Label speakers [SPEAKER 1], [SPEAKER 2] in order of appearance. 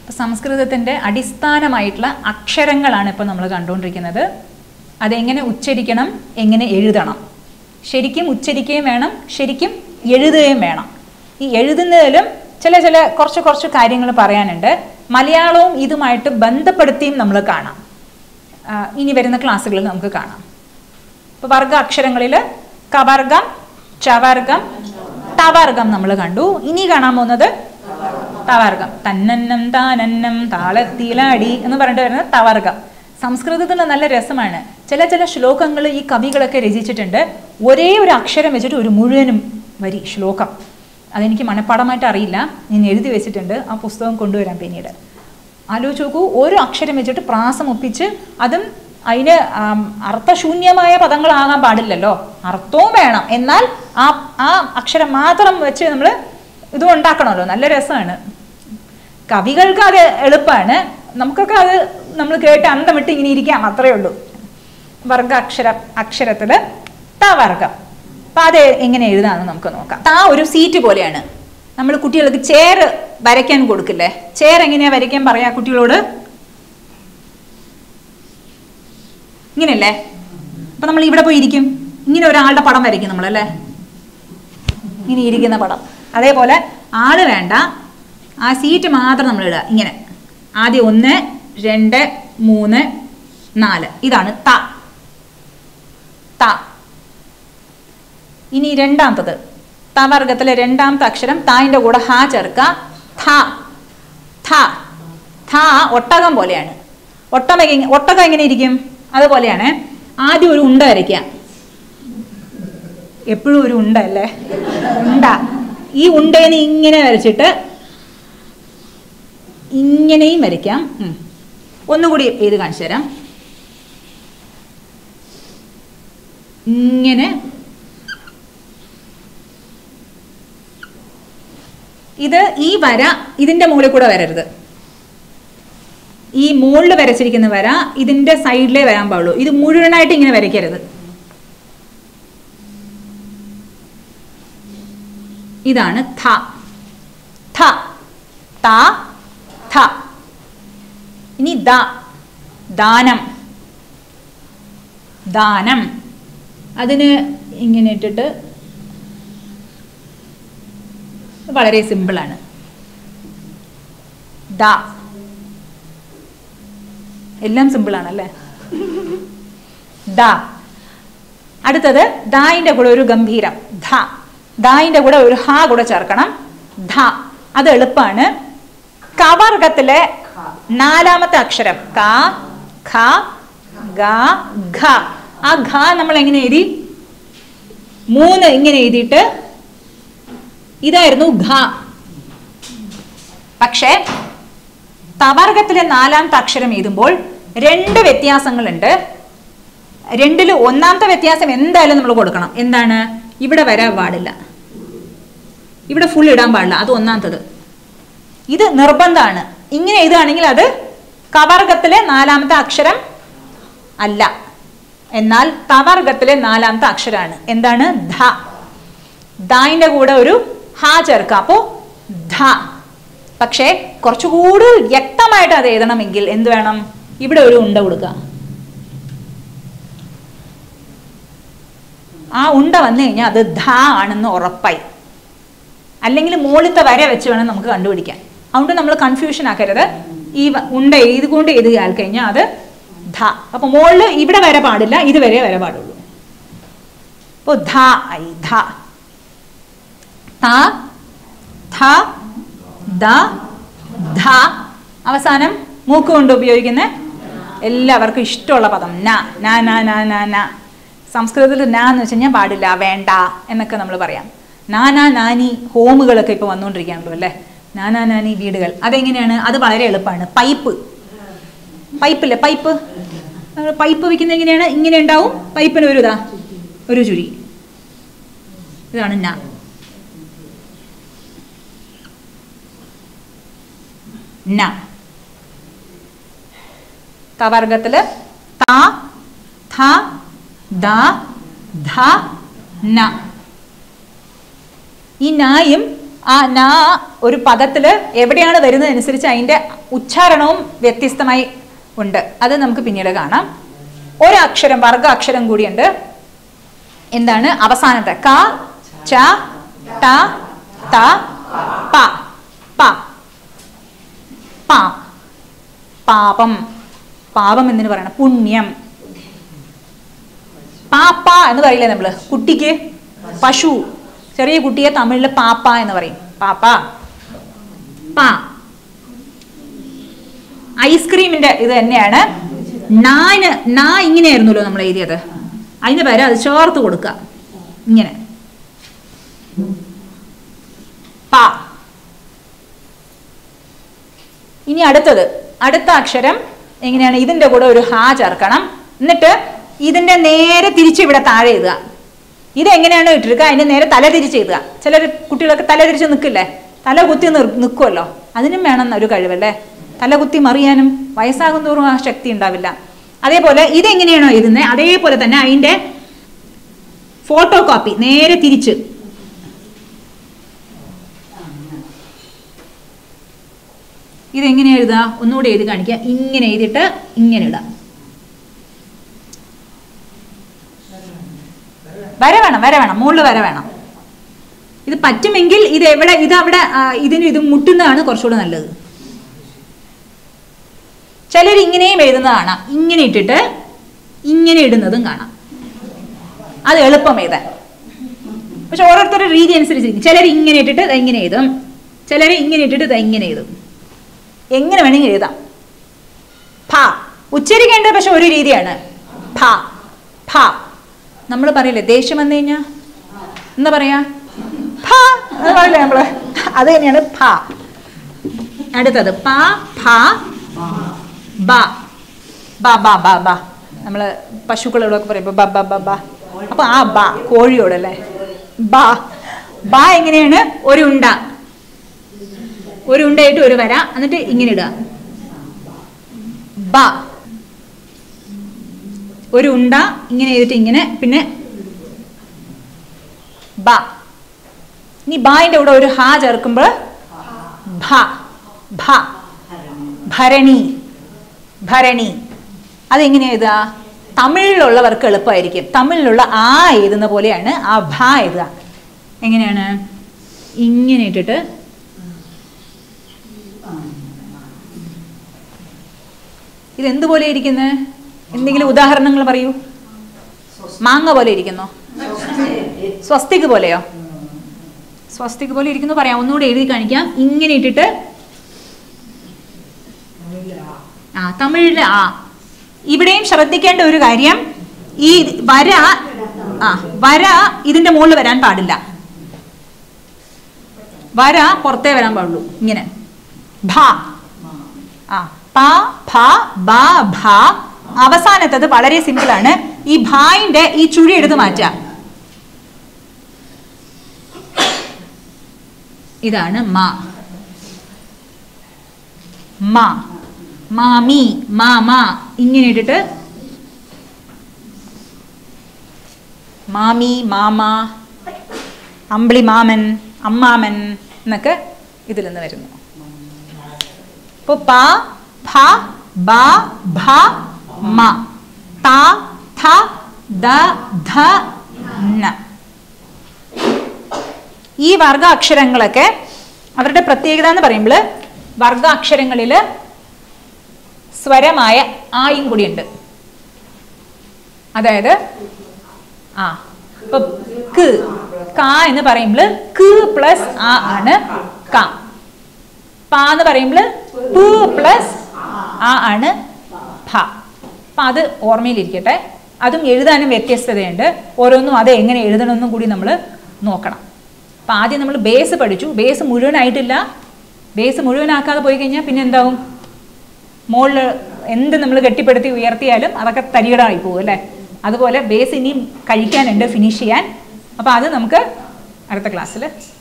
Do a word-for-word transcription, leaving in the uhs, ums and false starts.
[SPEAKER 1] സംസ്കൃതത്തിൻ്റെ അടിസ്ഥാനമായിട്ടുള്ള അക്ഷരങ്ങളാണ് ഇപ്പോൾ നമ്മൾ കണ്ടുകൊണ്ടിരിക്കുന്നത്. അതെങ്ങനെ ഉച്ചരിക്കണം, എങ്ങനെ എഴുതണം, ശരിക്കും ഉച്ചരിക്കുകയും വേണം, ശരിക്കും എഴുതുകയും വേണം. ഈ എഴുതുന്നതിലും ചില ചില കുറച്ച് കുറച്ച് കാര്യങ്ങൾ പറയാനുണ്ട്. മലയാളവും ഇതുമായിട്ട് ബന്ധപ്പെടുത്തിയും നമ്മൾ കാണാം. ഇനി വരുന്ന ക്ലാസ്സുകളിൽ നമുക്ക് കാണാം. ഇപ്പോൾ വർഗ അക്ഷരങ്ങളിൽ കവർഗം, ചവർഗം, തവർഗം നമ്മൾ കണ്ടു. ഇനി കാണാൻ പോകുന്നത് തവർഗം. തന്നന്നം താനന്നം താളത്തിലാടി എന്ന് പറഞ്ഞിട്ട് വരുന്നത് തവർഗം. സംസ്കൃതത്തിൽ നല്ല രസമാണ്. ചില ചില ശ്ലോകങ്ങൾ ഈ കവികളൊക്കെ രചിച്ചിട്ടുണ്ട്. ഒരേ ഒരു അക്ഷരം വെച്ചിട്ട് ഒരു മുഴുവനും വരി ശ്ലോകം. അതെനിക്ക് മനഃപ്പാടമായിട്ട് അറിയില്ല, ഞാൻ എഴുതി വെച്ചിട്ടുണ്ട്. ആ പുസ്തകം കൊണ്ടുവരാം പിന്നീട്. ആലോചിച്ച് നോക്കൂ, ഓരോ അക്ഷരം വെച്ചിട്ട് പ്രാസം ഒപ്പിച്ച്, അതും അതിന് അർത്ഥശൂന്യമായ പദങ്ങളാകാൻ പാടില്ലല്ലോ, അർത്ഥവും വേണം. എന്നാൽ ആ ആ അക്ഷരം മാത്രം വെച്ച് നമ്മൾ ഇത് ഉണ്ടാക്കണമല്ലോ. നല്ല രസമാണ്. കവികൾക്ക് അത് എളുപ്പമാണ്, നമുക്കൊക്കെ അത് നമ്മൾ കേട്ട് അന്തം വിട്ട് ഇങ്ങനെ ഇരിക്കാം, അത്രയേ ഉള്ളൂ. വർഗ അക്ഷര അക്ഷരത്തിൽ തവർഗം. അപ്പം അത് എങ്ങനെ എഴുതാമെന്ന് നമുക്ക് നോക്കാം. താ ഒരു സീറ്റ് പോലെയാണ്. നമ്മൾ കുട്ടികൾക്ക് ചെയർ വരയ്ക്കാൻ കൊടുക്കില്ലേ? ചെയർ എങ്ങനെയാ വരയ്ക്കാൻ പറയാ കുട്ടികളോട്? ഇങ്ങനെയല്ലേ? അപ്പം നമ്മൾ ഇവിടെ പോയി ഇരിക്കും, ഇങ്ങനെ ഒരാളുടെ പടം വരയ്ക്കും നമ്മളല്ലേ, ഇങ്ങനെ ഇരിക്കുന്ന പടം. അതേപോലെ ആള് വേണ്ട, ആ സീറ്റ് മാത്രം നമ്മൾ ഇടുക. ഇങ്ങനെ ആദ്യം ഒന്ന്, രണ്ട്, മൂന്ന്, നാല്. ഇതാണ് ത. ത. ഇനി രണ്ടാമത്തത് തവർഗത്തിലെ രണ്ടാമത്തെ അക്ഷരം തായിൻ്റെ കൂടെ ഹ ചേർക്കുക. ഥ. ഥ. ഥ ഒട്ടകം പോലെയാണ്. ഒട്ടക ഒട്ടകം എങ്ങനെ ഇരിക്കും? അതുപോലെയാണ്. ആദ്യം ഒരു ഉണ്ട വരയ്ക്കുക. എപ്പോഴും ഒരു ഉണ്ട അല്ലേ? ഉണ്ട. ഈ ഉണ്ടേനെ ഇങ്ങനെ വരച്ചിട്ട് ഇങ്ങനെയും വരയ്ക്കാം. ഒന്നുകൂടി ഏത് കാണിച്ചു തരാം. ഇങ്ങനെ. ഇത് ഈ വര ഇതിന്റെ മുകളിൽ കൂടെ വരരുത്. ഈ മുകളിൽ വരച്ചിരിക്കുന്ന വര ഇതിന്റെ സൈഡിലേ വരാൻ പാടുള്ളൂ. ഇത് മുഴുവനായിട്ട് ഇങ്ങനെ വരയ്ക്കരുത്. ഇതാണ് ഥ. ഥ. ത. ഥ. ഇനി ദ. ദാനം. ദാനം. അതിന് ഇങ്ങനെ ഇട്ടിട്ട് വളരെ സിമ്പിളാണ്. ദ. എല്ലാം സിമ്പിളാണല്ലേ? ദ. അടുത്തത് ദായിന്റെ കൂടെ ഒരു ഗംഭീരം ധ. ദായിന്റെ കൂടെ ഒരു ഹ കൂടെ ചേർക്കണം. ധ. അത് എളുപ്പമാണ്. കവർഗത്തിലെ നാലാമത്തെ അക്ഷരം ക, ഖ, ഗ, ഘ. ആ ഘ നമ്മൾ എങ്ങനെ എഴുതി? മൂന്ന് ഇങ്ങനെ എഴുതിയിട്ട് ഇതായിരുന്നു ഘ. പക്ഷേ തവർഗത്തിലെ നാലാമത്തെ അക്ഷരം എഴുതുമ്പോൾ രണ്ട് വ്യത്യാസങ്ങളുണ്ട്. രണ്ടിൽ ഒന്നാമത്തെ വ്യത്യാസം എന്തായാലും നമ്മൾ കൊടുക്കണം. എന്താണ്? ഇവിടെ വരാൻ പാടില്ല, ഇവിടെ ഫുൾ ഇടാൻ പാടില്ല. അത് ഒന്നാമത്തത്. ഇത് നിർബന്ധമാണ്. ഇങ്ങനെ എഴുതുകയാണെങ്കിൽ അത് കവർഗത്തിലെ നാലാമത്തെ അക്ഷരം അല്ല. എന്നാൽ തവർഗത്തിലെ നാലാമത്തെ അക്ഷരമാണ്. എന്താണ്? ധ. ദായിന്റെ കൂടെ ഒരു ഹ ചേർക്കുക. അപ്പോ ധ. പക്ഷേ കുറച്ചുകൂടി വ്യക്തമായിട്ട് അത് എഴുതണമെങ്കിൽ എന്ത് വേണം? ഇവിടെ ഒരു ഉണ്ട കൊടുക്കുക. ആ ഉണ്ട വന്നു കഴിഞ്ഞാൽ അത് ധ ആണെന്ന് ഉറപ്പായി. അല്ലെങ്കിൽ മുകളിലത്തെ വര വെച്ച് വേണം നമുക്ക് കണ്ടുപിടിക്കാൻ. അതുകൊണ്ട് നമ്മൾ കൺഫ്യൂഷൻ ആക്കരുത്. ഈ ഉണ്ട എഴുതുകൊണ്ട് എഴുതിയാൽ കഴിഞ്ഞാൽ അത് ധ. അപ്പൊ മുകളിൽ ഇവിടെ വര പാടില്ല, ഇതുവരെ വര പാടുള്ളൂ. അപ്പോ ധ ഐ ധ. ത, ഥ, ദ, ധ. അവസാനം മൂക്ക് കൊണ്ട് ഉപയോഗിക്കുന്ന എല്ലാവർക്കും ഇഷ്ടമുള്ള പദം ന. ന ന ന ന ന. സംസ്കൃതത്തിൽ ന എന്ന് വെച്ച് കഴിഞ്ഞാൽ പാടില്ല, വേണ്ട എന്നൊക്കെ നമ്മൾ പറയാം. നാനാ നാനി ഹോമുകളൊക്കെ ഇപ്പോൾ വന്നുകൊണ്ടിരിക്കുകയാണല്ലോ അല്ലേ? നാനാ നാനി വീടുകൾ. അതെങ്ങനെയാണ്? അത് വളരെ എളുപ്പമാണ്. പൈപ്പ്. പൈപ്പില്ലേ? പൈപ്പ്. പൈപ്പ് വെക്കുന്നത് എങ്ങനെയാണ്? ഇങ്ങനെ ഉണ്ടാവും. പൈപ്പിന് ഒരു ഇതാ ഒരു ചുരി. ഇതാണ് ന. ന. തവർഗത്തില് ത, ഥ, ദ, ധ, ന. ഈ നായും ആ ന ഒരു പദത്തിൽ എവിടെയാണ് വരുന്നതനുസരിച്ച് അതിൻ്റെ ഉച്ചാരണവും വ്യത്യസ്തമായി ഉണ്ട്. അത് നമുക്ക് പിന്നീട് കാണാം. ഒരക്ഷരം വർഗ അക്ഷരം കൂടിയുണ്ട്. എന്താണ് അവസാനത്തെ? ക ച ട ത പ പ പ പാപം. പാപം എന്ന് പറയണം പുണ്യം. പാപ്പ എന്ന് പറയില്ലേ നമ്മള് കുട്ടിക്ക്? പശു, ചെറിയ കുട്ടിയെ തമിഴില് പാപ്പ എന്ന് പറയും. പാപ്പ പാ. ഐസ്ക്രീമിന്റെ ഇത് തന്നെയാണ്. നാന് നാ ഇങ്ങനെയായിരുന്നല്ലോ നമ്മൾ എഴുതിയത്, അതിന് പകരം അത് ചേർത്ത് കൊടുക്കുക ഇങ്ങനെ. പാ. ഇനി അടുത്തത്, അടുത്ത അക്ഷരം എങ്ങനെയാണ്? ഇതിന്റെ കൂടെ ഒരു ഹാ ചേർക്കണം. എന്നിട്ട് ഇതിന്റെ നേരെ തിരിച്ച് ഇവിടെ താഴെ എഴുതുക. ഇതെങ്ങനെയാണ് ഇട്ടിരിക്കുക? അതിന്റെ നേരെ തല തിരിച്ച് എഴുതുക. ചിലർ കുട്ടികളൊക്കെ തല തിരിച്ച് നിൽക്കില്ലേ, തല കുത്തി നിൽക്കുമല്ലോ, അതിനും വേണം ഒരു കഴിവല്ലേ, തല കുത്തി മറിയാനും. വയസ്സാകും തോറും ആ ശക്തി ഉണ്ടാവില്ല. അതേപോലെ ഇതെങ്ങനെയാണോ എഴുതുന്നത് അതേപോലെ തന്നെ അതിന്റെ ഫോട്ടോ കോപ്പി നേരെ തിരിച്ച്. ഇതെങ്ങനെ എഴുതുക? ഒന്നുകൂടി എഴുതി കാണിക്കുക. ഇങ്ങനെ എഴുതിയിട്ട് ഇങ്ങനെ ഇടാം. വര വേണം, വര വേണം, മുകളിൽ വര വേണം. ഇത് പറ്റുമെങ്കിൽ ഇത് എവിടെ, ഇത് അവിടെ, ഇതിന് ഇത് മുട്ടുന്നതാണ് കുറച്ചുകൂടെ നല്ലത്. ചിലർ ഇങ്ങനെയും എഴുതുന്നത് കാണാം, ഇങ്ങനെ ഇട്ടിട്ട് ഇങ്ങനെ ഇടുന്നതും കാണാം. അത് എളുപ്പം എഴുതാൻ. പക്ഷെ ഓരോരുത്തരുടെ രീതി അനുസരിച്ചിരിക്കും. ചിലർ ഇങ്ങനെ ഇട്ടിട്ട് ഇങ്ങനെ എഴുതും, ചിലർ ഇങ്ങനെ ഇട്ടിട്ട് ഇങ്ങനെ എഴുതും. എങ്ങനെ വേണമെങ്കിൽ എഴുതാം. ഫ ഉച്ചരിക്കേണ്ടത് പക്ഷെ ഒരു രീതിയാണ്. ഫ ഫ. നമ്മൾ പറയില്ലേ ദേഷ്യം വന്നു കഴിഞ്ഞാ എന്താ പറയാ? ഫ എന്ന് പറയില്ലേ നമ്മള്? അത് തന്നെയാണ് ഫ. അടുത്തത് പ ഫ ബ ബ ബ ബ ബ. നമ്മള് പശുക്കളോടൊക്കെ പറയുമ്പോ ബ ബ ബ ബ. അപ്പൊ ആ ബ കോഴിയോടല്ലേ ബ. ബ എങ്ങനെയാണ്? ഒരു ഉണ്ട, ഒരു ഉണ്ടയായിട്ട് ഒരു വര, എന്നിട്ട് ഇങ്ങനെ ഇടുക. ബ ഒരു ഉണ്ട ഇങ്ങനെ ചെയ്തിട്ട് ഇങ്ങനെ, പിന്നെ ബ. ഇനി ബായിന്റെ കൂടെ ഒരു ഹാ ചേർക്കുമ്പോൾ ഭ ഭ. ഭരണി ഭരണി. അതെങ്ങനെയാ എഴുതുക? തമിഴിലുള്ളവർക്ക് എളുപ്പമായിരിക്കും. തമിഴിലുള്ള ആ എഴുതുന്ന പോലെയാണ് ആ ഭ എഴുതുക. എങ്ങനെയാണ്? ഇങ്ങനെ ഇട്ടിട്ട് ഇതെന്തുപോലെ ഇരിക്കുന്നത്? എന്തെങ്കിലും ഉദാഹരണങ്ങൾ പറയൂ. മാങ്ങ പോലെ ഇരിക്കുന്നോ? സ്വസ്തിക് പോലെയോ? സ്വസ്തിക് പോലെ ഇരിക്കുന്നു പറയാം. ഒന്നുകൂടെ എഴുതി കാണിക്കാം. ഇങ്ങനെ ഇട്ടിട്ട് ആ തമിഴില് ആ. ഇവിടെയും ശ്രദ്ധിക്കേണ്ട ഒരു കാര്യം, ഈ വര ആ വര ഇതിന്റെ മുകളിൽ വരാൻ പാടില്ല. വര പുറത്തേ വരാൻ പാടുള്ളൂ. ഇങ്ങനെ ഭ ആ പ ഭ ബ ഭ. അവസാനത്തത് വളരെ സിമ്പിൾ ആണ്. ഈ ഭായിന്റെ ഈ ചുഴി എടുത്ത് മാറ്റുക. ഇതാണ് മ. മ മാമി മാമ. ഇങ്ങനെ ഇട്ടിട്ട് മാമി മാമ, അമ്പിളി മാമൻ, അമ്മാമൻ എന്നൊക്കെ ഇതിൽ നിന്ന് വരുന്നു. ഇപ്പൊ പ ഫ ബ ഭ മ ത ഥ ദ ധ ന. ഈ വർഗ അക്ഷരങ്ങളൊക്കെ അവരുടെ പ്രത്യേകത എന്ന് പറയുമ്പോൾ വർഗ അക്ഷരങ്ങളിൽ സ്വരമായ ആയും കൂടിയുണ്ട്. അതായത് ആ ഇപ്പൊ ക ക എന്ന് പറയുമ്പോൾ ക പ്ലസ് ആ ആണ് ക. പ എന്ന് പറയുമ്പോൾ പ പ്ലസ് ആ ആണ് ഭ. അപ്പം അത് ഓർമ്മയിലിരിക്കട്ടെ. അതും എഴുതാനും വ്യത്യസ്തതയുണ്ട്. ഓരോന്നും അത് എങ്ങനെ എഴുതണമെന്നും കൂടി നമ്മൾ നോക്കണം. അപ്പം ആദ്യം നമ്മൾ ബേസ് പഠിച്ചു. ബേസ് മുഴുവനായിട്ടില്ല. ബേസ് മുഴുവനാക്കാതെ പോയി കഴിഞ്ഞാൽ പിന്നെ എന്താവും? മുകളിൽ എന്ത് നമ്മൾ കെട്ടിപ്പടുത്തി ഉയർത്തിയാലും അതൊക്കെ തരികടായി പോകും അല്ലേ? അതുപോലെ ബേസ് ഇനിയും കഴിക്കാനുണ്ട്, ഫിനിഷ് ചെയ്യാൻ. അപ്പോൾ അത് നമുക്ക് അടുത്ത ക്ലാസ്സിൽ